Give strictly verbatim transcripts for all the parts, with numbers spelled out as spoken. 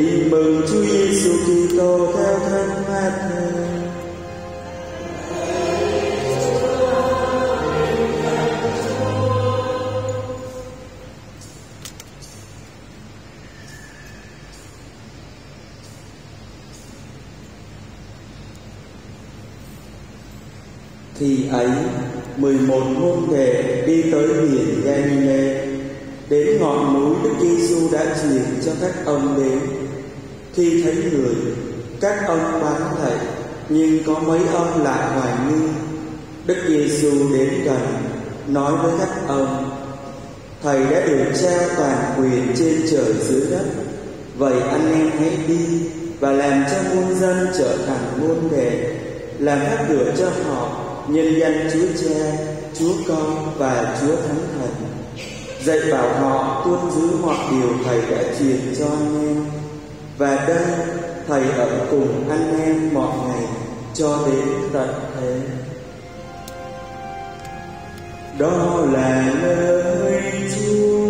Tin mừng Chúa Giêsu Kitô theo Thánh Matthew. Khi ấy, mười một môn đệ đi tới biển Galilee, đến ngọn núi Đức Giêsu đã truyền cho các ông đến. Khi thấy người, các ông bán lạy, nhưng có mấy ông lại hoài nghi. Đức Giêsu đến gần, nói với các ông: Thầy đã được trao toàn quyền trên trời dưới đất. Vậy anh em hãy đi và làm cho muôn dân trở thành môn đệ, làm thác rửa cho họ nhân danh Chúa Cha, Chúa Con và Chúa Thánh Thần, dạy bảo họ tuân giữ mọi điều Thầy đã truyền cho anh em. Và đây, Thầy ở cùng anh em mọi ngày cho đến tận thế. Đó là lời Chúa.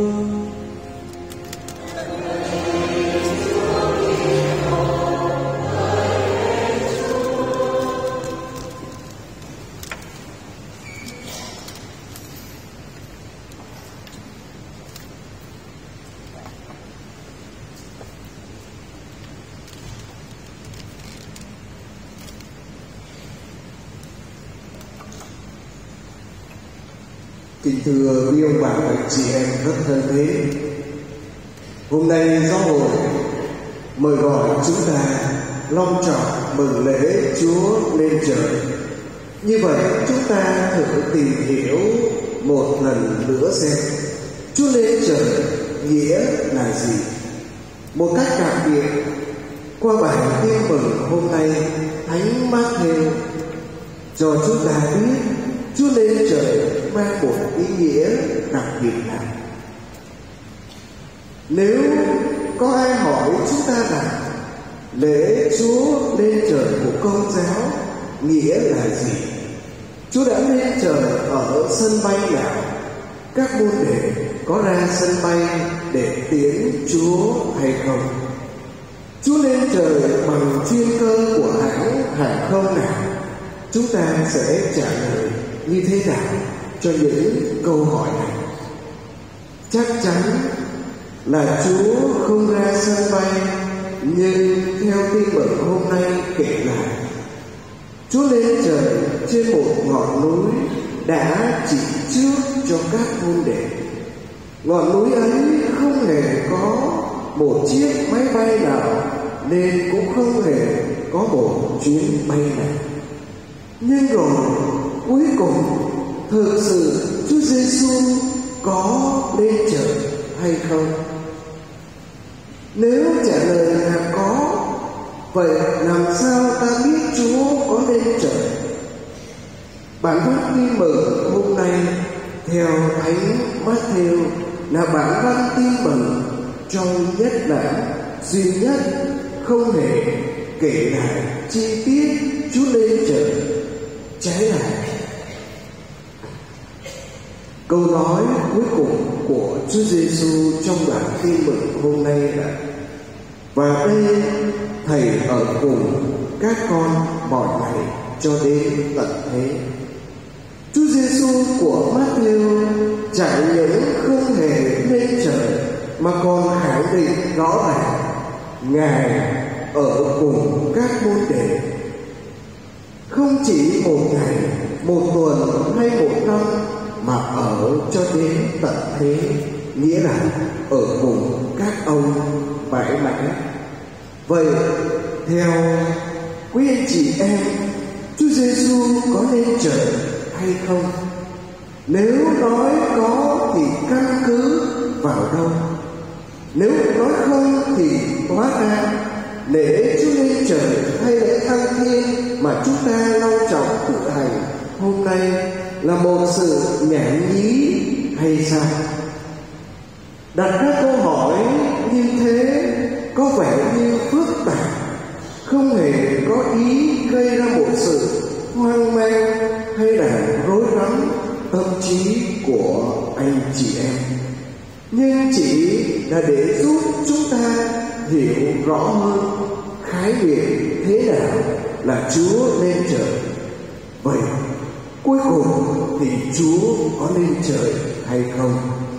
Kính thưa quý ông bà và chị em rất thân mến, hôm nay giáo hội mời gọi chúng ta long trọng mừng lễ Chúa lên trời. Như vậy chúng ta thử tìm hiểu một lần nữa xem Chúa lên trời nghĩa là gì. Một cách đặc biệt, qua bài tin mừng hôm nay, Thánh Matthew cho chúng ta biết Chúa lên trời mang một ý nghĩa đặc biệt nào. Nếu có ai hỏi chúng ta rằng lễ Chúa lên trời của Công giáo nghĩa là gì, Chúa đã lên trời ở sân bay nào, các môn đệ có ra sân bay để tiễn Chúa hay không, Chúa lên trời bằng chuyên cơ của hãng hàng không nào, chúng ta sẽ trả lời như thế nào cho những câu hỏi này? Chắc chắn là Chúa không ra sân bay, nhưng theo tin mừng hôm nay kể lại, Chúa lên trời trên một ngọn núi đã chỉ trước cho các môn đệ. Ngọn núi ấy không hề có một chiếc máy bay nào, nên cũng không hề có một chuyến bay nào. Nhưng rồi cuối cùng, thực sự Chúa Giêsu có lên trời hay không? Nếu trả lời là có, vậy làm sao ta biết Chúa có lên trời? Bản văn tin mừng hôm nay theo Thánh Matthew là bản văn tin mừng trong nhất bản duy nhất, không hề kể lại chi tiết Chúa lên trời. Trái lại, câu nói cuối cùng của Chúa Giêsu trong bản tin mừng hôm nay là: Và đây Thầy ở cùng các con mọi ngày cho đến tận thế. Chúa Giêsu của Matthew chẳng những không hề lên trời mà còn khẳng định rõ ràng Ngài ở cùng các môn đệ, không chỉ một ngày, một tuần hay một năm, mà ở cho đến tận thế, nghĩa là ở cùng các ông mãi mãi. Vậy theo quý anh chị em, Chúa Giêsu có lên trời hay không? Nếu nói có thì căn cứ vào đâu? Nếu nói không thì hóa ra lễ Chúa lên trời hay lễ thăng thiên mà chúng ta long trọng cử hành hôm nay là một sự nhảm nhí hay sao? Đặt ra câu hỏi như thế có vẻ như phức tạp, không hề có ý gây ra một sự hoang mang hay là rối rắm tâm trí của anh chị em, nhưng chỉ là để giúp chúng ta hiểu rõ hơn khái niệm thế nào là Chúa lên trời. Vậy cuối cùng thì Chúa có lên trời hay không?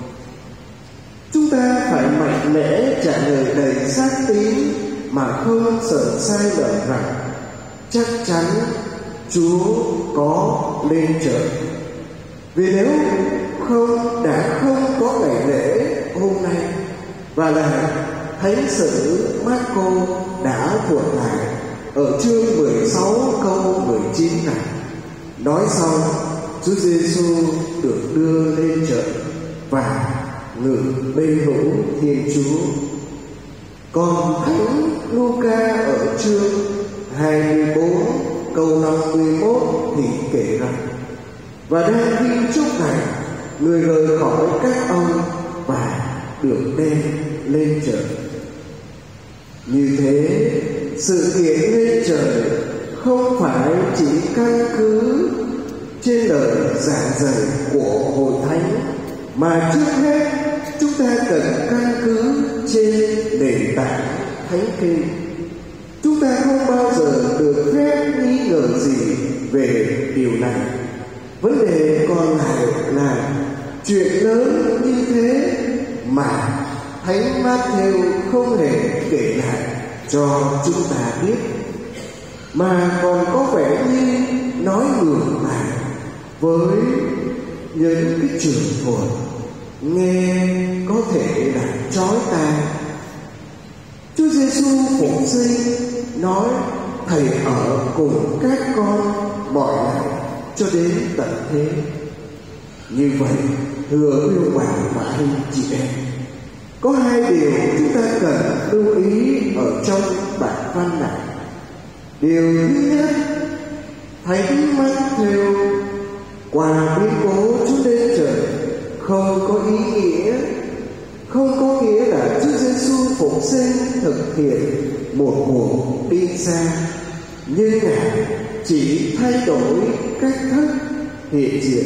Chúng ta phải mạnh mẽ trả lời đầy xác tín mà không sợ sai lầm rằng chắc chắn Chúa có lên trời. Vì nếu không đã không có ngày lễ hôm nay, và là Thánh sử Marco đã thuật lại ở chương mười sáu câu mười chín này. Nói xong, Chúa Giêsu được đưa lên trời và ngự bên hữu Thiên Chúa. Còn Thánh Luca ở chương hai mươi bốn câu năm mươi mốt thì kể rằng: và đang khi chúc này, người rời khỏi các ông và được đem lên trời. Như thế, sự kiện lên trời không phải chỉ căn cứ trên lời giảng dạy của Hội Thánh, mà trước hết chúng ta cần căn cứ trên nền tảng Thánh Kinh. Chúng ta không bao giờ được phép nghi ngờ gì về điều này. Vấn đề còn lại là chuyện lớn như thế mà Thánh Matthew không hề kể lại cho chúng ta biết, mà còn có vẻ như nói ngược lại với những cái trường thuật nghe có thể là chói tai. Chúa Giêsu phục sinh nói: Thầy ở cùng các con mọi ngày cho đến tận thế. Như vậy, thưa yêu bà và anh chị em, có hai điều chúng ta cần lưu ý ở trong bản văn này. Điều thứ nhất, Thánh Matthew qua biến cố Chúa lên trời không có ý nghĩa, không có nghĩa là Chúa Giêsu phục sinh thực hiện một cuộc đi xa, nhưng Ngài chỉ thay đổi cách thức hiện diện,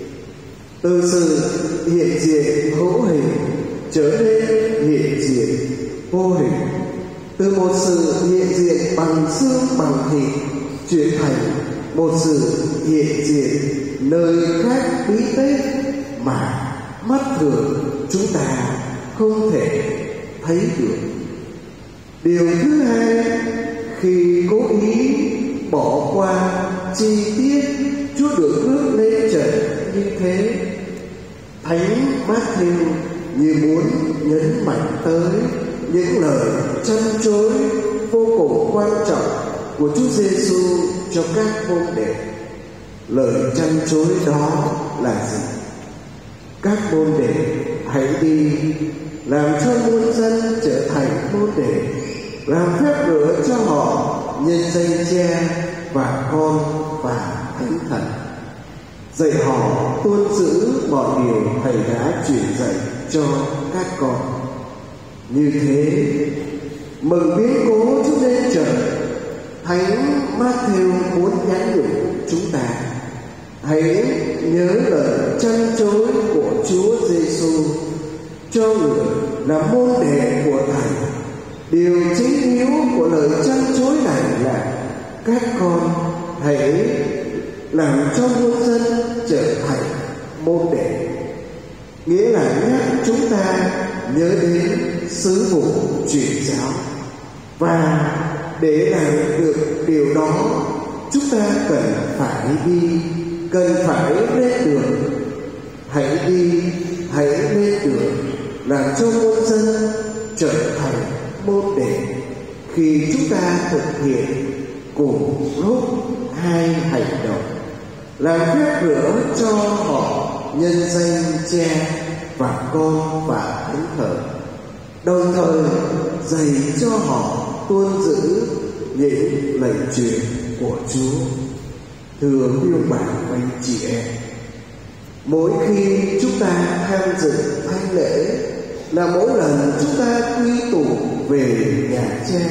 từ sự hiện diện hữu hình trở nên hiện diện vô hình, từ một sự hiện diện bằng xương bằng thịt chuyển thành một sự hiện diện nơi khác bí tích mà mắt thường chúng ta không thể thấy được. Điều thứ hai, khi cố ý bỏ qua chi tiết Chúa được rước lên trời như thế, Thánh Matthew như muốn nhấn mạnh tới những lời chăn chối vô cùng quan trọng của Chúa Giêsu cho các môn đệ. Lời chăn chối đó là gì? Các môn đệ hãy đi làm cho muôn dân trở thành môn đệ, làm phép rửa cho họ nhân danh Cha và Con và Thánh Thần, dạy họ tuân giữ mọi điều Thầy đã truyền dạy cho các con. Như thế, mừng biến cố Chúa lên trời, Thánh Matthew muốn nhắn nhủ chúng ta hãy nhớ lời chăn chối của Chúa Giêsu cho người là môn đệ của Thầy. Điều chính yếu của lời chăn chối này là các con hãy làm cho muôn dân trở thành môn đệ, nghĩa là nhắc chúng ta nhớ đến sứ vụ truyền giáo. Và để làm được điều đó, chúng ta cần phải đi, cần phải lên đường. Hãy đi, hãy lên đường, làm cho muôn dân trở thành môn đệ. Khi chúng ta thực hiện cùng lúc hai hành động, làm phép rửa cho họ nhân danh Cha và Con và Thánh Thần, đồng thời dạy cho họ tuân giữ những lệnh truyền của Chúa. Thưa yêu bạn và anh chị em, mỗi khi chúng ta tham dự thánh lễ là mỗi lần chúng ta quy tụ về nhà Cha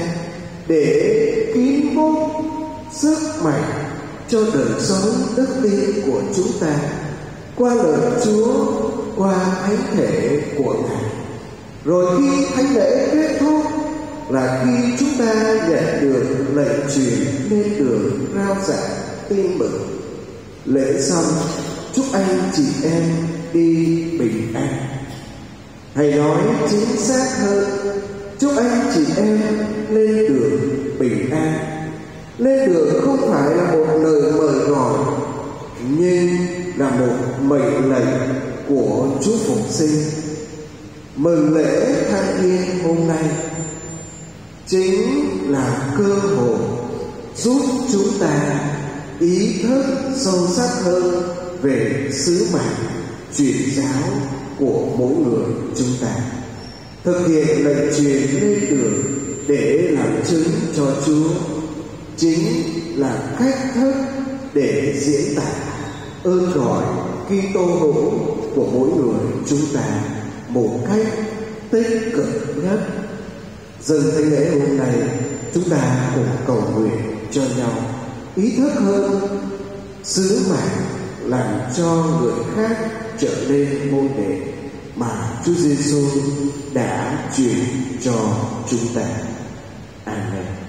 để kín mốt sức mạnh cho đời sống đức tin của chúng ta qua lời Chúa, qua thánh thể của Ngài. Rồi khi thánh lễ kết thúc là khi chúng ta nhận được lệnh truyền lên đường rao giảng tin mừng. Lễ xong, chúc anh chị em đi bình an. Hay nói chính xác hơn, chúc anh chị em lên đường bình an. Lên đường không phải là một lời mời gọi, nhưng là một mệnh lệnh của Chúa Phục Sinh. Mừng lễ Thánh Thiên hôm nay chính là cơ hội giúp chúng ta ý thức sâu sắc hơn về sứ mệnh truyền giáo của mỗi người chúng ta, thực hiện lệnh truyền lên đường để làm chứng cho Chúa chính là cách thức để diễn tả ơn gọi Kitô hữu của mỗi người chúng ta một cách tích cực nhất. Dâng thánh lễ hôm nay, chúng ta cùng cầu nguyện cho nhau ý thức hơn sứ mệnh làm cho người khác trở nên môn đệ mà Chúa Giêsu đã truyền cho chúng ta. Amen.